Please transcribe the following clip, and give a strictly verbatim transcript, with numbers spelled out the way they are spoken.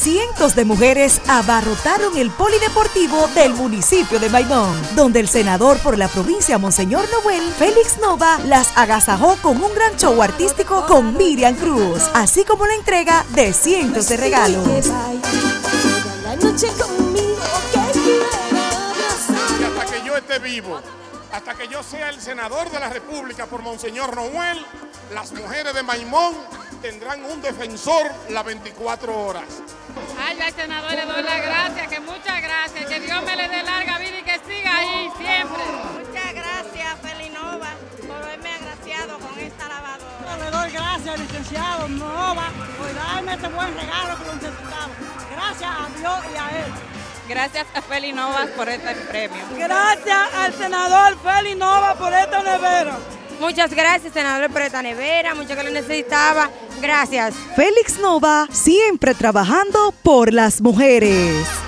cientos de mujeres abarrotaron el polideportivo del municipio de Maimón, donde el senador por la provincia Monseñor Noel, Félix Nova, las agasajó con un gran show artístico con Miriam Cruz, así como la entrega de cientos de regalos. Y hasta que yo esté vivo, hasta que yo sea el senador de la República por Monseñor Noel, las mujeres de Maimón tendrán un defensor las veinticuatro horas. Ay, al senador le doy las gracias, que muchas gracias, que Dios me le dé larga vida y que siga ahí siempre. Muchas gracias, Félix Nova, por haberme agraciado con esta lavadora. Le doy gracias, licenciado Nova, por darme este buen regalo que lo necesitaba. Gracias a Dios y a él. Gracias a Félix Nova por este premio. Gracias al senador Félix Nova por esta nevera. Muchas gracias, senador, por esta nevera, mucho que lo necesitaba. Gracias. Félix Nova, siempre trabajando por las mujeres.